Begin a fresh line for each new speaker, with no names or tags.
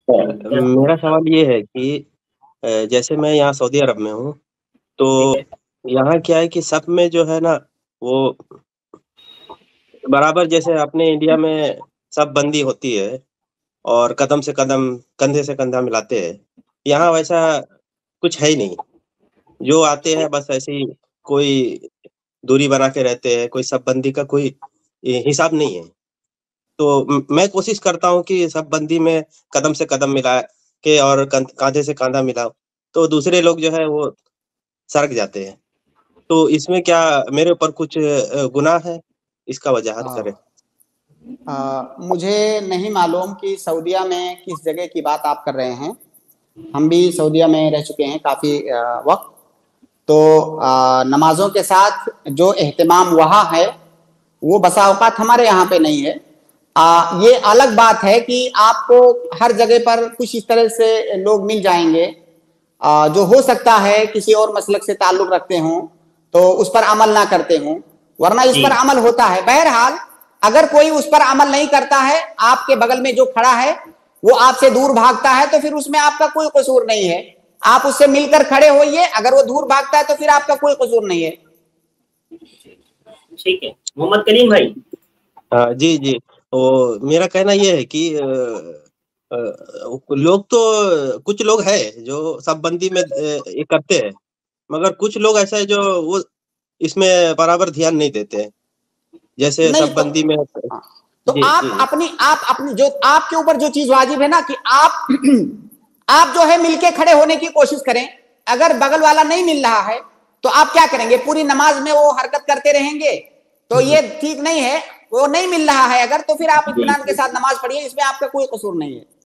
मेरा सवाल ये है कि जैसे मैं यहाँ सऊदी अरब में हूँ,
ठीक
तो
है।
यहाँ क्या है कि सब में जो है ना, वो बराबर जैसे अपने इंडिया में सब बंदी होती है और कदम से कदम, कंधे से कंधा मिलाते हैं। यहाँ वैसा कुछ है ही नहीं। जो आते हैं बस ऐसे ही कोई दूरी बना के रहते हैं, कोई सब बंदी का कोई हिसाब नहीं है। तो मैं कोशिश करता हूँ कि सब बंदी में कदम से कदम मिला के और काँधे से काँधा मिलाओ, तो दूसरे लोग जो है वो सरक जाते हैं। तो इसमें क्या मेरे ऊपर कुछ गुनाह है? इसका वजाहत करें।
मुझे नहीं मालूम कि सऊदीया में किस जगह की बात आप कर रहे हैं। हम भी सऊदीया में रह चुके हैं काफ़ी वक़्त। तो नमाज़ों के साथ जो एहतमाम वहाँ है, वो बसा औकात हमारे यहाँ पे नहीं है। ये अलग बात है कि आपको हर जगह पर कुछ इस तरह से लोग मिल जाएँगे जो हो सकता है किसी और मसलक से ताल्लुक़ रखते हों, तो उस पर अमल ना करते हों, वरना इस पर
जी।
अमल होता है। बहरहाल अगर कोई उस पर अमल नहीं करता है, आपके बगल में जो खड़ा है, वो आपसे दूर भागता है, तो फिर उसमें आपका कोई कसूर नहीं है। आप उससे मिलकर खड़े होइए, अगर वो दूर भागता है तो फिर आपका कोई कसूर नहीं है।
ठीक है। मोहम्मद कलीम भाई। जी, जी। तो मेरा कहना ये है कि लोग तो कुछ लोग हैं जो सब बंदी में ये करते हैं, मगर कुछ लोग ऐसा है जो वो इसमें बराबर ध्यान नहीं देते हैं। जैसे
नहीं
सब
तो
बंदी में
हाँ, तो
जी, जी, जी।
आप अपनी जो आपके ऊपर जो चीज वाजिब है ना कि आप आप जो है मिलके खड़े होने की कोशिश करें। अगर बगल वाला नहीं मिल रहा है तो आप क्या करेंगे? पूरी नमाज में वो हरकत करते रहेंगे? तो ये ठीक नहीं है। वो नहीं मिल रहा है अगर, तो फिर आप
जी,
इत्मीनान के
जी।
साथ नमाज पढ़िए, इसमें आपका कोई कसूर नहीं है।